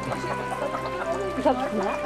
Ich hab's gemacht.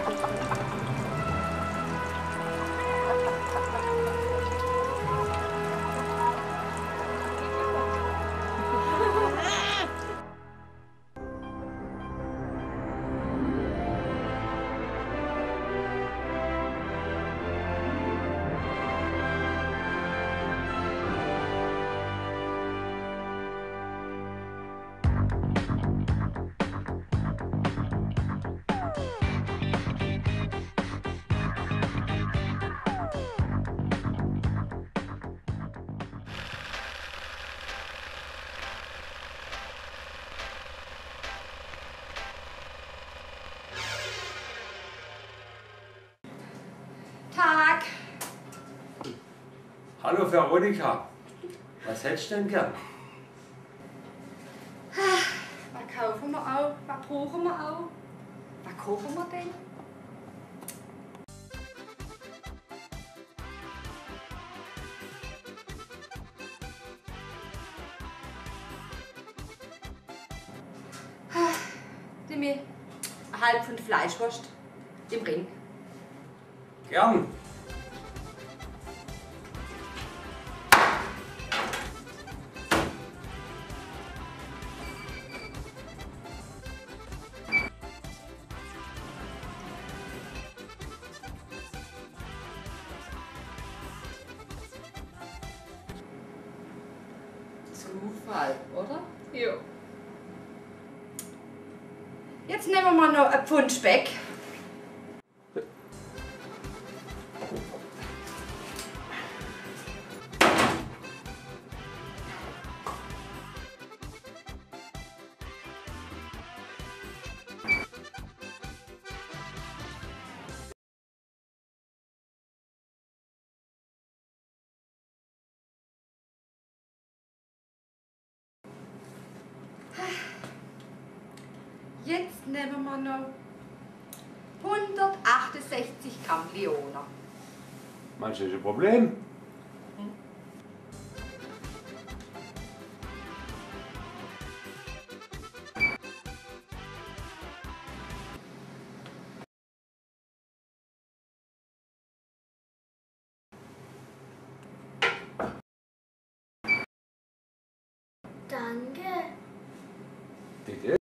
Tag! Hallo Veronika, was hättest du denn gern? Was kaufen wir auch? Was brauchen wir auch? Was kochen wir denn? Dimi, ein halb Pfund Fleischwurst im Ring. Gern. Zufall, oder? Jo. Jetzt nehmen wir mal noch ein Pfund Speck. Jetzt nehmen wir noch 168 Gramm Leona. Meinst du, das ist ein Problem? Danke. Bitte?